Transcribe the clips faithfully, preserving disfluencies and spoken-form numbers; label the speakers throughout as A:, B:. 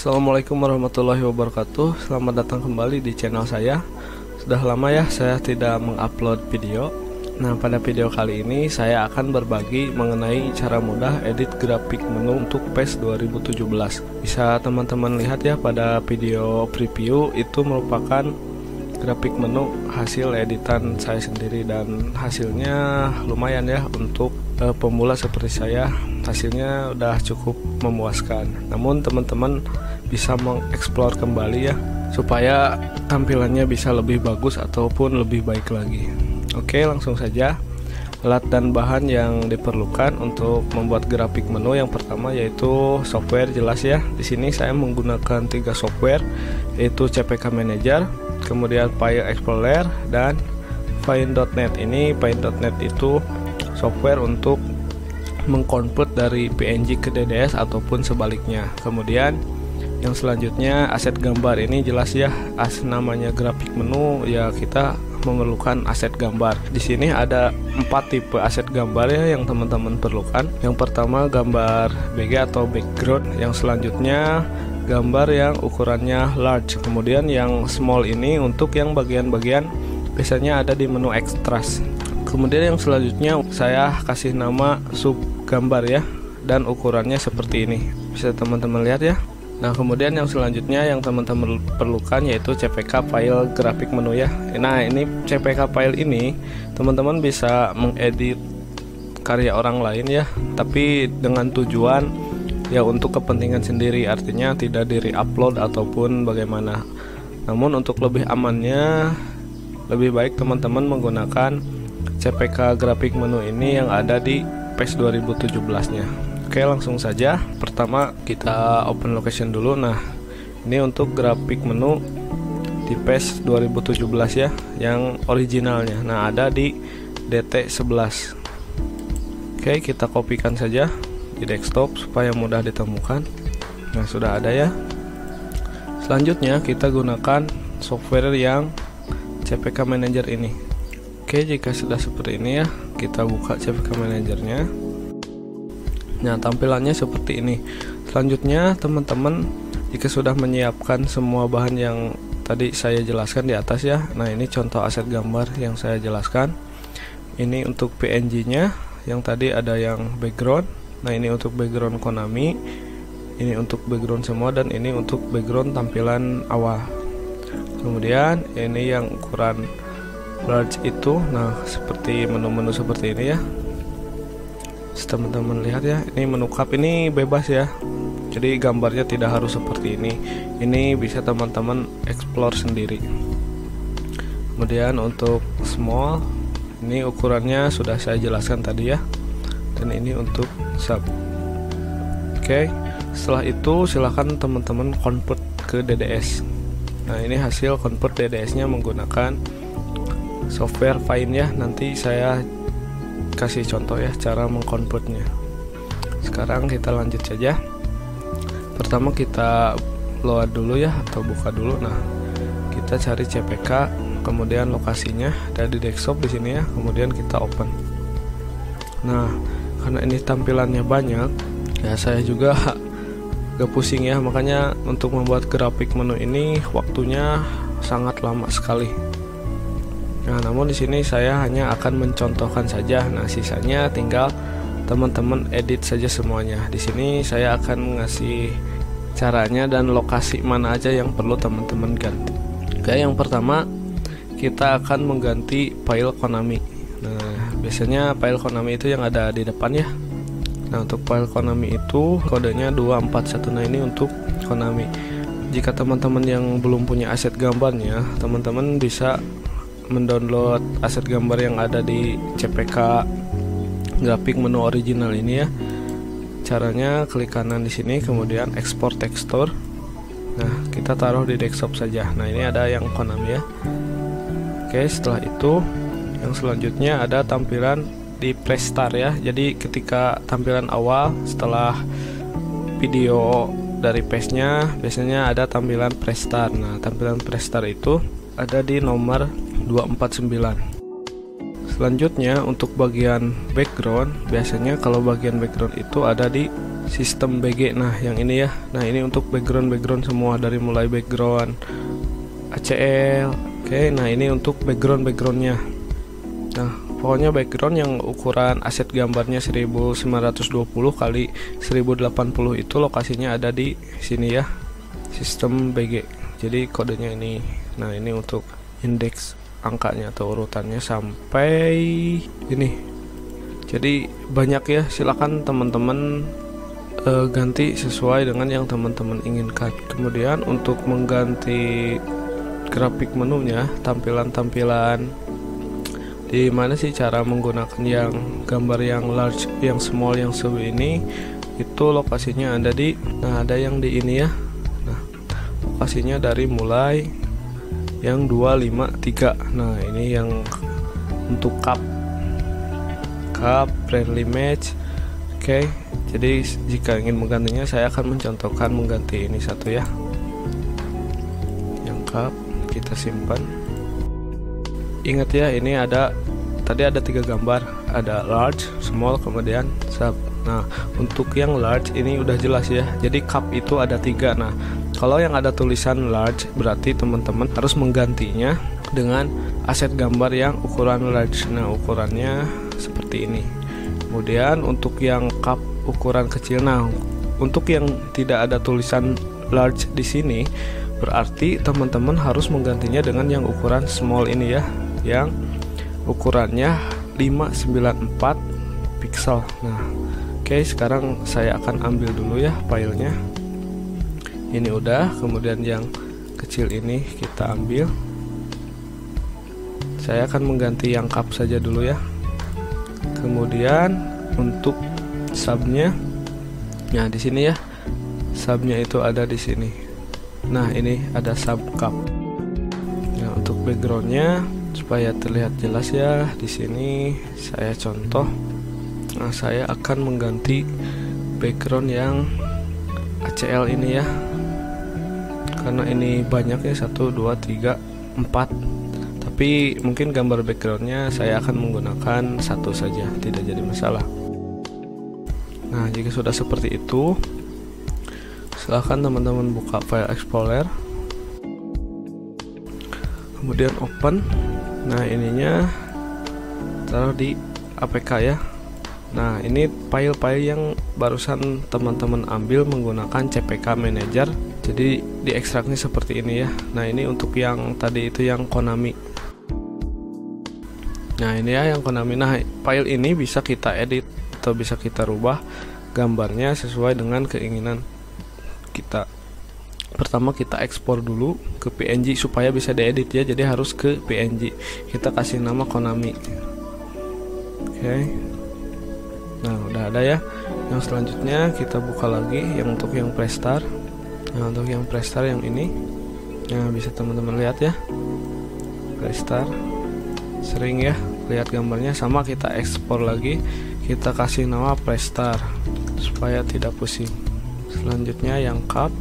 A: Assalamualaikum warahmatullahi wabarakatuh. Selamat datang kembali di channel saya. Sudah lama ya saya tidak mengupload video. Nah, pada video kali ini saya akan berbagi mengenai cara mudah edit grafik menu untuk P E S dua ribu tujuh belas. Bisa teman-teman lihat ya, pada video preview itu merupakan grafik menu hasil editan saya sendiri, dan hasilnya lumayan ya untuk uh, pemula seperti saya. Hasilnya udah cukup memuaskan. Namun teman-teman bisa mengeksplor kembali ya, supaya tampilannya bisa lebih bagus ataupun lebih baik lagi. Oke, langsung saja. Alat dan bahan yang diperlukan untuk membuat grafik menu, yang pertama yaitu software, jelas ya. Di sini saya menggunakan tiga software, yaitu C P K Manager, kemudian File Explorer, dan Paint dot net. Ini Paint dot net itu software untuk mengkonvert dari P N G ke D D S ataupun sebaliknya. Kemudian yang selanjutnya aset gambar. Ini jelas ya, as namanya grafik menu ya, kita memerlukan aset gambar. Di sini ada empat tipe aset gambar ya yang teman-teman perlukan. Yang pertama gambar B G atau background. Yang selanjutnya gambar yang ukurannya large. Kemudian yang small ini untuk yang bagian-bagian biasanya ada di menu extras. Kemudian yang selanjutnya saya kasih nama sub gambar ya, dan ukurannya seperti ini, bisa teman-teman lihat ya. Nah, kemudian yang selanjutnya yang teman-teman perlukan yaitu C P K file grafik menu ya. Nah, ini C P K file ini teman-teman bisa mengedit karya orang lain ya, tapi dengan tujuan ya untuk kepentingan sendiri, artinya tidak di re-upload ataupun bagaimana. Namun untuk lebih amannya, lebih baik teman-teman menggunakan C P K grafik menu ini yang ada di P E S dua ribu tujuh belas nya. Oke, langsung saja. Pertama kita open location dulu. Nah, ini untuk grafik menu di P E S dua ribu tujuh belas ya, yang originalnya. Nah, ada di D T sebelas. Oke, kita kopikan saja di desktop supaya mudah ditemukan. Nah, sudah ada ya. Selanjutnya kita gunakan software yang C P K Manager ini. Oke, jika sudah seperti ini ya, kita buka C P K Managernya. Nah, tampilannya seperti ini. Selanjutnya teman-teman jika sudah menyiapkan semua bahan yang tadi saya jelaskan di atas ya. Nah, ini contoh aset gambar yang saya jelaskan. Ini untuk P N G nya, yang tadi ada yang background. Nah, ini untuk background Konami, ini untuk background semua, dan ini untuk background tampilan awal. Kemudian ini yang ukuran large itu. Nah, seperti menu-menu seperti ini ya, teman-teman lihat ya. Ini menu cup ini bebas ya, jadi gambarnya tidak harus seperti ini. Ini bisa teman-teman explore sendiri. Kemudian untuk small, ini ukurannya sudah saya jelaskan tadi ya, dan ini untuk sub. Oke, setelah itu silahkan teman-teman convert ke D D S. Nah, ini hasil convert D D S nya menggunakan software Paint ya. Nanti saya kasih contoh ya cara mengkonvertnya. Sekarang kita lanjut saja. Pertama kita load dulu ya, atau buka dulu. Nah, kita cari C P K, kemudian lokasinya ada di desktop di sini ya. Kemudian kita open. Nah, karena ini tampilannya banyak ya, saya juga gak pusing ya, makanya untuk membuat grafik menu ini waktunya sangat lama sekali. Nah, namun di sini saya hanya akan mencontohkan saja. Nah, sisanya tinggal teman-teman edit saja semuanya. Di sini saya akan ngasih caranya dan lokasi mana aja yang perlu teman-teman ganti. Oke, yang pertama kita akan mengganti file Konami. Nah, biasanya file Konami itu yang ada di depan ya. Nah, untuk file Konami itu kodenya dua empat satu. Nah, ini untuk Konami. Jika teman-teman yang belum punya aset gambarnya, teman-teman bisa mendownload aset gambar yang ada di C P K grafik menu original ini ya. Caranya klik kanan di sini, kemudian export tekstur. Nah, kita taruh di desktop saja. Nah, ini ada yang Konami ya. Oke, setelah itu yang selanjutnya ada tampilan di Playstart ya. Jadi ketika tampilan awal setelah video dari P E S nya biasanya ada tampilan Playstart. Nah, tampilan Playstart itu ada di nomor dua empat sembilan. Selanjutnya untuk bagian background, biasanya kalau bagian background itu ada di sistem B G. Nah yang ini ya, nah ini untuk background-background semua, dari mulai background A C L. Oke, nah ini untuk background-backgroundnya. Nah pokoknya background yang ukuran aset gambarnya seribu sembilan ratus dua puluh kali seribu delapan puluh itu lokasinya ada di sini ya, sistem B G. Jadi kodenya ini. Nah ini untuk indeks angkanya atau urutannya sampai ini. Jadi banyak ya, silakan teman-teman uh, ganti sesuai dengan yang teman-teman inginkan. Kemudian untuk mengganti grafik menunya, tampilan-tampilan, di mana sih cara menggunakan yang gambar yang large, yang small, yang sub ini, itu lokasinya ada di, nah ada yang di ini ya. Nah lokasinya dari mulai yang dua lima tiga. Nah ini yang untuk cup cup friendly match. Oke, jadi jika ingin menggantinya, saya akan mencontohkan mengganti ini satu ya, yang cup. Kita simpan. Ingat ya, ini ada tadi ada tiga gambar, ada large, small, kemudian sub. Nah untuk yang large ini udah jelas ya, jadi cup itu ada tiga. Nah kalau yang ada tulisan large berarti teman-teman harus menggantinya dengan aset gambar yang ukuran large. Nah ukurannya seperti ini. Kemudian untuk yang cup ukuran kecil, nah untuk yang tidak ada tulisan large di sini berarti teman-teman harus menggantinya dengan yang ukuran small ini ya, yang ukurannya lima sembilan empat pixel. Nah oke, sekarang saya akan ambil dulu ya filenya. Ini udah, kemudian yang kecil ini kita ambil. Saya akan mengganti yang cup saja dulu ya. Kemudian untuk subnya, nah di sini ya, subnya itu ada di sini. Nah ini ada sub cup. Nah untuk backgroundnya supaya terlihat jelas ya, di sini saya contoh. Nah saya akan mengganti background yang A C L ini ya, karena ini banyak ya, satu dua tiga empat. Tapi mungkin gambar backgroundnya saya akan menggunakan satu saja, tidak jadi masalah. Nah jika sudah seperti itu, silahkan teman-teman buka file explorer, kemudian open. Nah ininya taruh di A P K ya. Nah ini file-file yang barusan teman-teman ambil menggunakan C P K Manager. Jadi diekstraknya seperti ini ya. Nah ini untuk yang tadi itu yang Konami. Nah ini ya yang Konami. Nah file ini bisa kita edit atau bisa kita rubah gambarnya sesuai dengan keinginan kita. Pertama kita ekspor dulu ke P N G supaya bisa diedit ya, jadi harus ke P N G. Kita kasih nama Konami. Oke. Nah udah ada ya. Yang selanjutnya kita buka lagi yang untuk yang Prestar. Nah untuk yang Prestar yang ini, nah bisa teman-teman lihat ya, Prestar. Sering ya lihat gambarnya. Sama kita ekspor lagi, kita kasih nama Prestar supaya tidak pusing. Selanjutnya yang cup.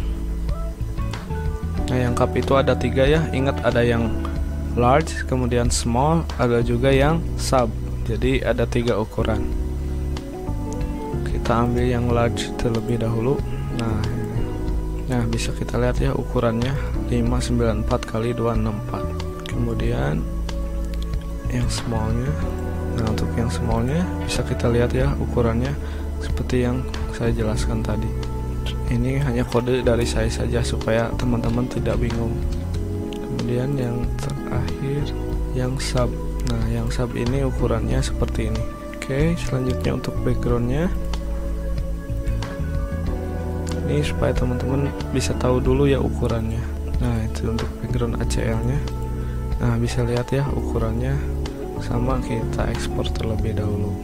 A: Nah yang cup itu ada tiga ya, ingat ada yang large, kemudian small, ada juga yang sub. Jadi ada tiga ukuran. Kita ambil yang large terlebih dahulu. Nah, nah bisa kita lihat ya ukurannya lima sembilan empat kali dua enam empat. Kemudian yang smallnya. Nah untuk yang smallnya bisa kita lihat ya ukurannya seperti yang saya jelaskan tadi. Ini hanya kode dari saya saja supaya teman-teman tidak bingung. Kemudian yang terakhir yang sub. Nah yang sub ini ukurannya seperti ini. Oke, selanjutnya untuk backgroundnya, ini supaya teman-teman bisa tahu dulu ya ukurannya. Nah itu untuk background A C L nya. Nah bisa lihat ya ukurannya sama, kita ekspor terlebih dahulu.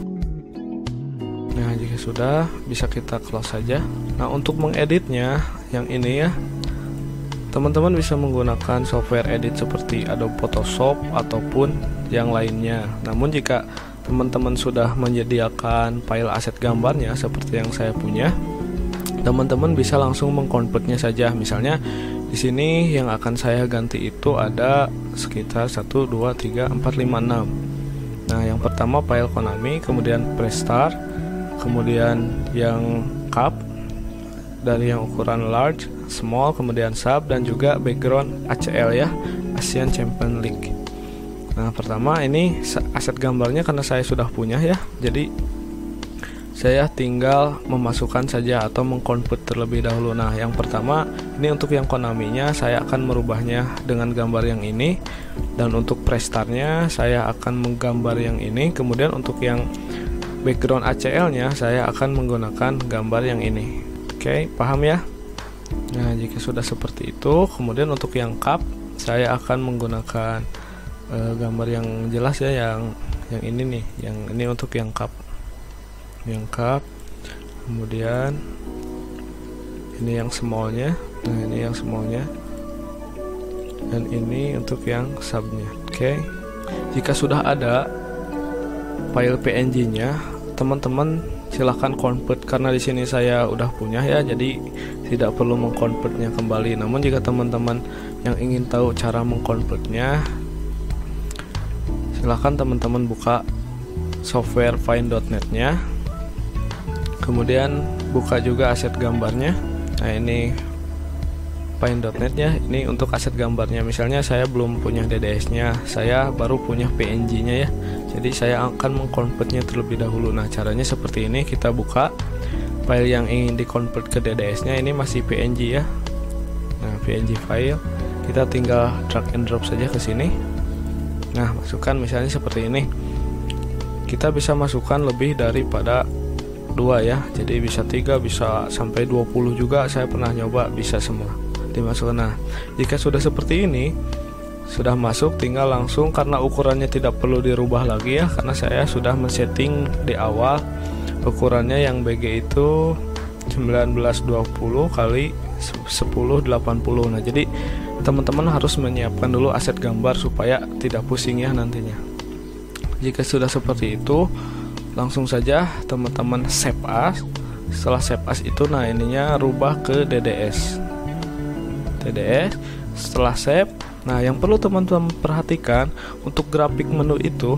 A: Nah jika sudah, bisa kita close saja. Nah untuk mengeditnya yang ini ya, teman-teman bisa menggunakan software edit seperti Adobe Photoshop ataupun yang lainnya. Namun jika teman-teman sudah menyediakan file aset gambarnya seperti yang saya punya, teman-teman bisa langsung mengkonvertnya saja. Misalnya di sini yang akan saya ganti itu ada sekitar satu, dua, tiga, empat, lima, enam. Nah yang pertama file Konami, kemudian Prestar, kemudian yang cup dari yang ukuran large, small, kemudian sub, dan juga background A C L ya, Asian Champion League. Nah, pertama ini aset gambarnya karena saya sudah punya ya, jadi saya tinggal memasukkan saja atau mengkonvert terlebih dahulu. Nah, yang pertama ini untuk yang Konami-nya saya akan merubahnya dengan gambar yang ini, dan untuk Prestarnya saya akan menggambar yang ini. Kemudian untuk yang background A C L-nya saya akan menggunakan gambar yang ini. Oke, paham ya? Nah, jika sudah seperti itu, kemudian untuk yang cup saya akan menggunakan uh, gambar yang jelas ya, yang yang ini nih, yang ini untuk yang cup. Yang cup, kemudian ini yang smallnya, nah ini yang smallnya, dan ini untuk yang subnya. Oke, jika sudah ada file P N G-nya, teman-teman silahkan convert, karena di sini saya udah punya ya, jadi tidak perlu mengkonvertnya kembali. Namun jika teman-teman yang ingin tahu cara mengkonvertnya, silahkan teman-teman buka software find dot net-nya. Kemudian buka juga aset gambarnya. Nah, ini find dot net ya, ini untuk aset gambarnya. Misalnya saya belum punya D D S-nya, saya baru punya P N G-nya ya. Jadi saya akan mengkonvertnya terlebih dahulu. Nah, caranya seperti ini, kita buka file yang ingin dikonvert ke D D S-nya, ini masih P N G ya. Nah, P N G file, kita tinggal drag and drop saja ke sini. Nah, masukkan misalnya seperti ini. Kita bisa masukkan lebih daripada dua ya, jadi bisa tiga, bisa sampai dua puluh juga, saya pernah nyoba bisa semua dimasukkan. Nah, jika sudah seperti ini, sudah masuk, tinggal langsung, karena ukurannya tidak perlu dirubah lagi ya, karena saya sudah men-setting di awal ukurannya yang B G itu sembilan belas dua puluh kali sepuluh delapan puluh. Nah, jadi teman-teman harus menyiapkan dulu aset gambar supaya tidak pusing ya nantinya. Jika sudah seperti itu, langsung saja teman-teman save as. Setelah save as itu, nah ininya rubah ke D D S. D D S. Setelah save, nah yang perlu teman-teman perhatikan untuk grafik menu itu,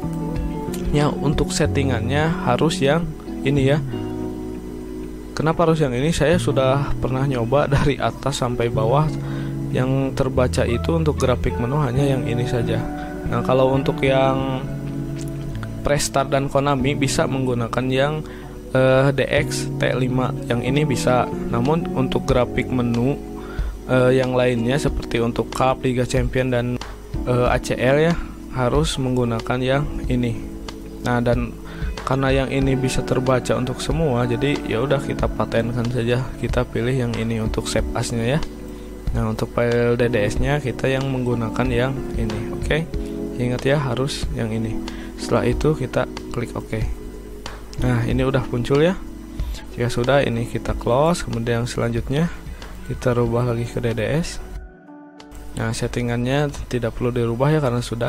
A: ya untuk settingannya harus yang ini ya. Kenapa harus yang ini? Saya sudah pernah nyoba dari atas sampai bawah. Yang terbaca itu untuk grafik menu hanya yang ini saja. Nah, kalau untuk yang Prestar dan Konami bisa menggunakan yang uh, D X T lima, yang ini bisa. Namun untuk grafik menu uh, yang lainnya seperti untuk Cup, Liga Champion, dan uh, A C L ya, harus menggunakan yang ini. Nah, dan karena yang ini bisa terbaca untuk semua, jadi ya udah kita patenkan saja, kita pilih yang ini untuk save as-nya ya. Nah, untuk file D D S-nya kita yang menggunakan yang ini. Oke, ingat ya, harus yang ini. Setelah itu kita klik OK. Nah, ini udah muncul ya. Jika sudah, ini kita close. Kemudian yang selanjutnya kita rubah lagi ke D D S. Nah, settingannya tidak perlu dirubah ya, karena sudah.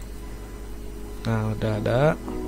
A: Nah, udah ada.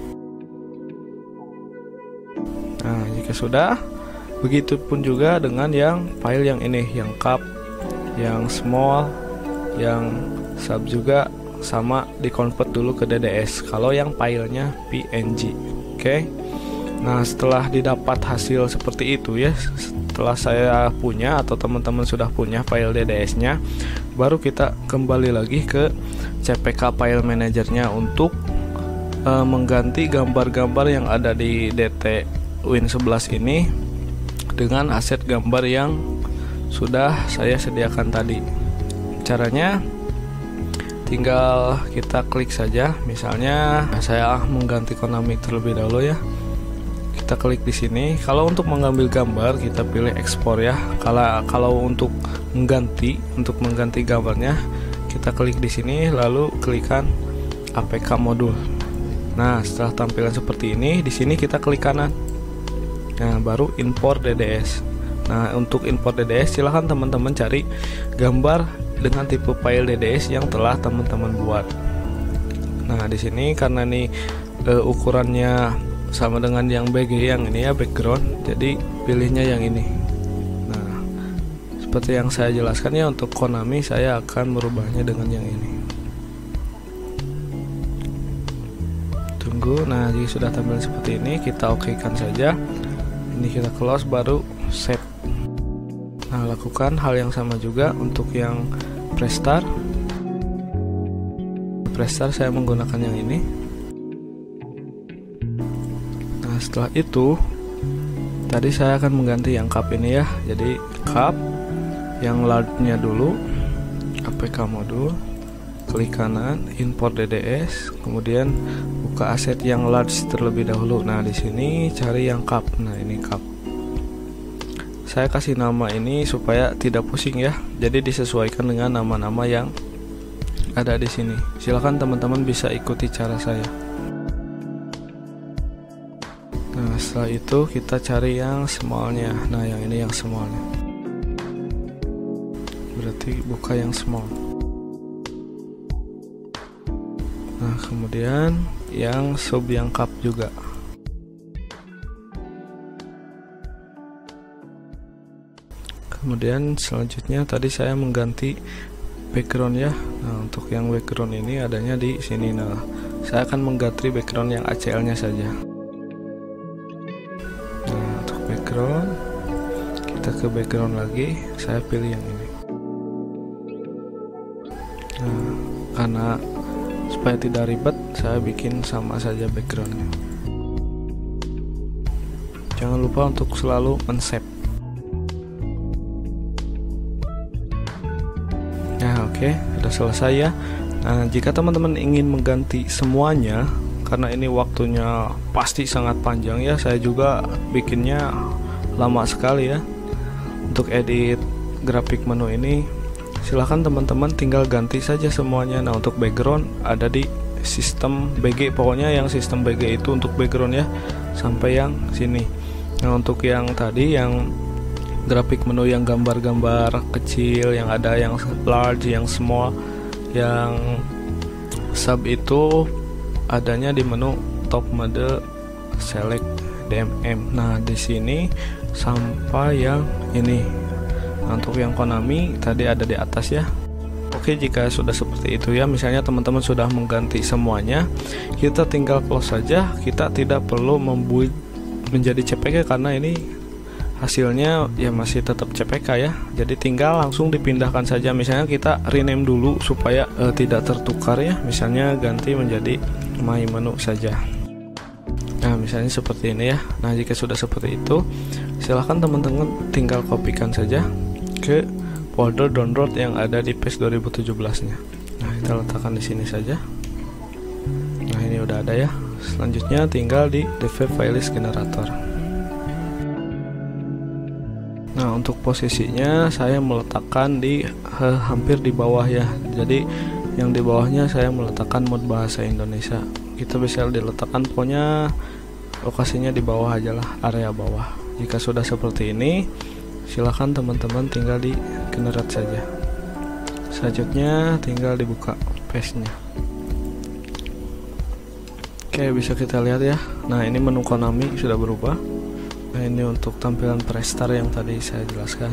A: Nah, jika sudah, begitupun juga dengan yang file yang ini, yang cup, yang small, yang sub juga sama, di-convert dulu ke D D S kalau yang filenya P N G. Oke. Okay? Nah, setelah didapat hasil seperti itu ya, setelah saya punya atau teman-teman sudah punya file D D S-nya, baru kita kembali lagi ke C P K File Manager-nya untuk uh, mengganti gambar-gambar yang ada di D T Win sebelas ini dengan aset gambar yang sudah saya sediakan tadi. Caranya tinggal kita klik saja. Misalnya saya mengganti Konami terlebih dahulu ya. Kita klik di sini. Kalau untuk mengambil gambar kita pilih ekspor ya. Kalau kalau untuk mengganti untuk mengganti gambarnya kita klik di sini, lalu klikkan A P K modul. Nah, setelah tampilan seperti ini, di sini kita klik kanan. Nah, baru import D D S. Nah, untuk import D D S silahkan teman-teman cari gambar dengan tipe file D D S yang telah teman-teman buat. Nah, di sini karena nih e, ukurannya sama dengan yang B G yang ini ya, background, jadi pilihnya yang ini. Nah, seperti yang saya jelaskan ya, untuk Konami saya akan merubahnya dengan yang ini. Tunggu tunggu. Nah, jika sudah tampil seperti ini, kita oke kan saja. Ini kita close, baru save. Nah, lakukan hal yang sama juga untuk yang Prestar. Prestar saya menggunakan yang ini. Nah, setelah itu tadi saya akan mengganti yang cup ini ya. Jadi cup yang large-nya dulu, A P K modul, klik kanan, import D D S, kemudian buka aset yang large terlebih dahulu. Nah, di sini cari yang cup. Nah, ini cup. Saya kasih nama ini supaya tidak pusing ya. Jadi disesuaikan dengan nama-nama yang ada di sini. Silahkan teman-teman bisa ikuti cara saya. Nah, setelah itu kita cari yang smallnya. Nah, yang ini yang smallnya. Berarti buka yang small. Nah, kemudian yang sub yang cup juga. Kemudian selanjutnya tadi saya mengganti background ya. Nah, untuk yang background ini adanya di sini. Nah, saya akan mengganti background yang A C L nya saja. Nah, untuk background kita ke background lagi, saya pilih yang ini. Nah, karena supaya tidak ribet, saya bikin sama saja backgroundnya. Jangan lupa untuk selalu men-save. Nah, oke, sudah selesai ya. Nah, jika teman-teman ingin mengganti semuanya, karena ini waktunya pasti sangat panjang ya, saya juga bikinnya lama sekali ya. Untuk edit grafik menu ini, silahkan teman-teman tinggal ganti saja semuanya. Nah, untuk background ada di sistem B G, pokoknya yang sistem B G itu untuk background ya, sampai yang sini. Nah, untuk yang tadi yang grafik menu yang gambar-gambar kecil, yang ada yang large, yang small, yang sub itu adanya di menu top mode select D M M. Nah, di sini sampai yang ini. Nah, untuk yang Konami tadi ada di atas ya. Oke, jika sudah seperti itu ya, misalnya teman-teman sudah mengganti semuanya, kita tinggal close saja. Kita tidak perlu membuat menjadi C P K karena ini hasilnya ya masih tetap C P K ya. Jadi tinggal langsung dipindahkan saja. Misalnya kita rename dulu supaya eh, tidak tertukar ya. Misalnya ganti menjadi my menu saja. Nah, misalnya seperti ini ya. Nah, jika sudah seperti itu, silahkan teman-teman tinggal kopikan saja ke folder download yang ada di Paste dua ribu tujuh belas nya. Nah, kita letakkan di sini saja. Nah, ini udah ada ya. Selanjutnya tinggal di dev filelist generator. Nah, untuk posisinya saya meletakkan di eh, hampir di bawah ya. Jadi yang di bawahnya saya meletakkan mode bahasa Indonesia. Kita bisa diletakkan pokoknya lokasinya di bawah aja lah, area bawah. Jika sudah seperti ini, silahkan teman-teman tinggal di generate saja. Selanjutnya tinggal dibuka paste-nya. Oke, bisa kita lihat ya. Nah, ini menu Konami sudah berubah. Nah, ini untuk tampilan Prestar yang tadi saya jelaskan.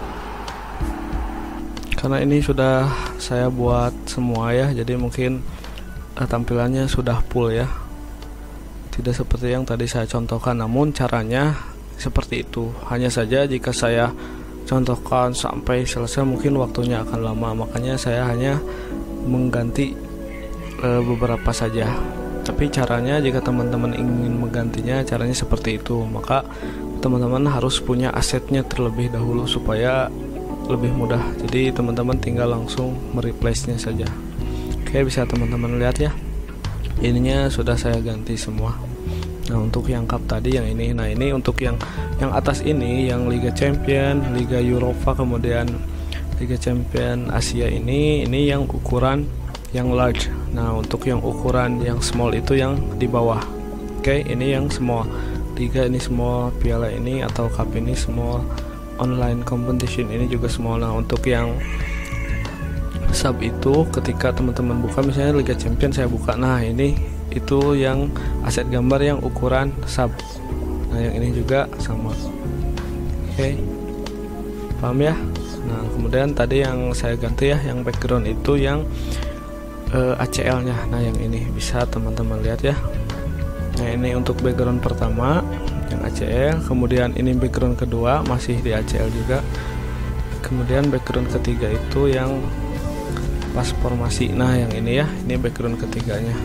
A: Karena ini sudah saya buat semua ya, jadi mungkin eh, tampilannya sudah full ya. Tidak seperti yang tadi saya contohkan, namun caranya seperti itu. Hanya saja jika saya contohkan sampai selesai mungkin waktunya akan lama, makanya saya hanya mengganti eh, beberapa saja. Tapi caranya jika teman-teman ingin menggantinya, caranya seperti itu. Maka teman-teman harus punya asetnya terlebih dahulu supaya lebih mudah. Jadi teman-teman tinggal langsung mereplace-nya saja. Oke, bisa teman-teman lihat ya. Ininya sudah saya ganti semua. Nah, untuk yang cup tadi yang ini. Nah, ini untuk yang yang atas ini, yang Liga Champion, Liga Eropa, kemudian Liga Champion Asia ini, ini yang ukuran yang large. Nah, untuk yang ukuran yang small itu yang di bawah. Oke, ini yang small. Liga ini small, piala ini atau cup ini small, online competition ini juga small. Nah, untuk yang sub itu ketika teman-teman buka, misalnya Liga Champion saya buka. Nah, ini itu yang aset gambar yang ukuran sub. Nah, yang ini juga sama. Oke, paham ya? Nah, kemudian tadi yang saya ganti ya, yang background itu yang uh, A C L nya. Nah, yang ini bisa teman-teman lihat ya. Nah, ini untuk background pertama yang A C L, kemudian ini background kedua masih di A C L juga, kemudian background ketiga itu yang pas formasi. Nah, yang ini ya, ini background ketiganya.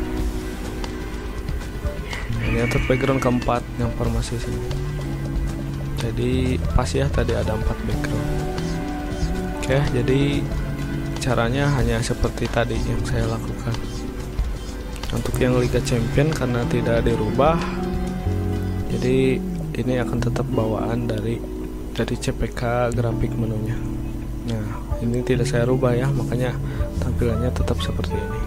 A: Ini untuk background keempat yang formasi sini. Jadi pas ya, tadi ada empat background. Oke, jadi caranya hanya seperti tadi yang saya lakukan. Untuk yang Liga Champion karena tidak dirubah, jadi ini akan tetap bawaan dari dari C P K grafik menunya. Nah, ini tidak saya rubah ya, makanya tampilannya tetap seperti ini.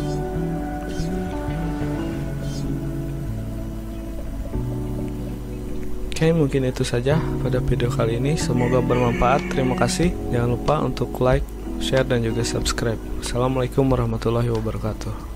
A: Oke, mungkin itu saja pada video kali ini. Semoga bermanfaat. Terima kasih. Jangan lupa untuk like, share, dan juga subscribe. Assalamualaikum warahmatullahi wabarakatuh.